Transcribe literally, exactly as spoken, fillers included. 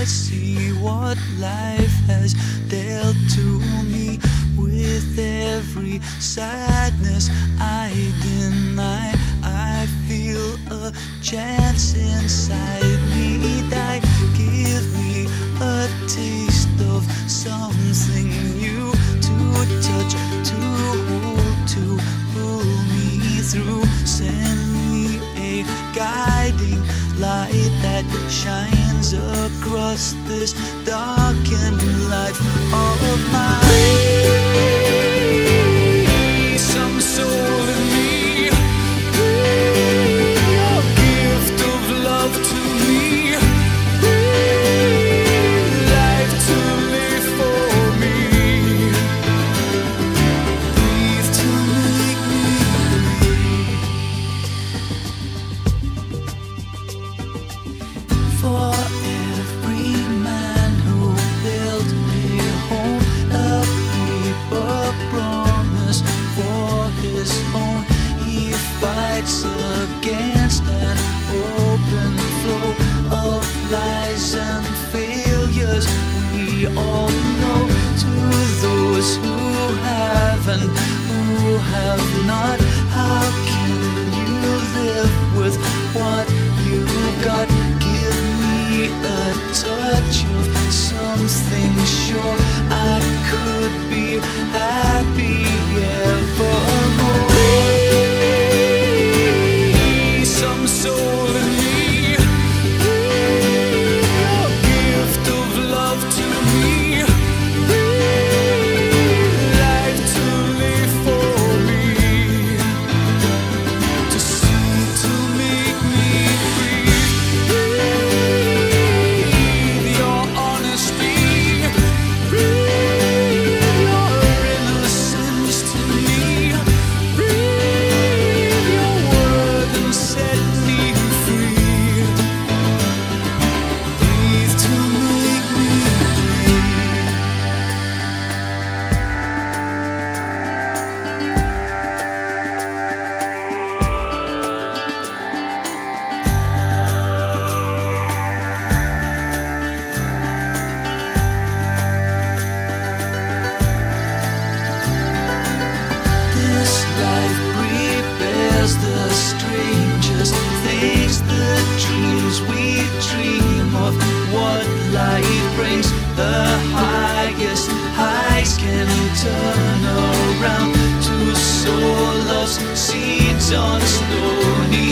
I see what life has dealt to me. With every sadness I deny, I feel a chance inside me die. Give me a taste of something new, to touch, to hold, to pull me through. Send me a guiding light that shines across this darkened life of mine. Some soul in me, your gift of love to me, life to live for me, breathe to make me breathe. For every man who built a home, a paper promise for his own, he fights against an open flow of lies and failures. We all know, to those who have and who have not, how can you live with what you got? Give me a touch of something sure, I could be happy evermore. Some soul in me, your gift of love to me, life to live for me, to see, to make me breathe. Your honesty, your innocence to me, breathe your word and set me free. Breathe to make me breathe. This life prepares the strangest things, the dreams we dream of. What life brings, the highest heights can turn around to sow love's seeds on stony